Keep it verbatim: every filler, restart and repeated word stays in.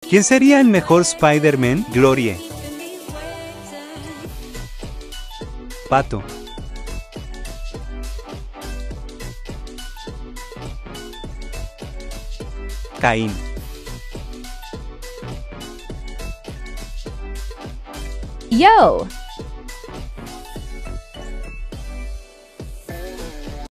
¿Quién sería el mejor Spider-Man? Glorie. Pato. Caín. Yo!